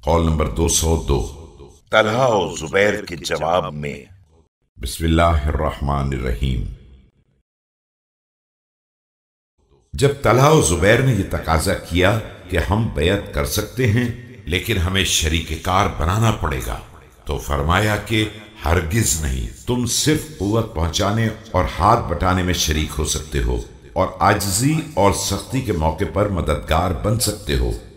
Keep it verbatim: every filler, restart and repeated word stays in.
Call number दो सौ दो। तलहा और जुबैर के जवाब में। बिस्मिल्लाहिर्रहमानिर्रहीम। जब तलहा और जुबैर ने यह तकाजा किया कि हम बैत कर सकते हैं लेकिन हमें शरीक-ए-कार बनाना पड़ेगा, तो फरमाया कि हरगिज नहीं, तुम सिर्फ कुव्वत पहुंचाने और हाथ बटाने में शरीक हो सकते हो और आजिजी और सख्ती के मौके पर मददगार बन सकते हो।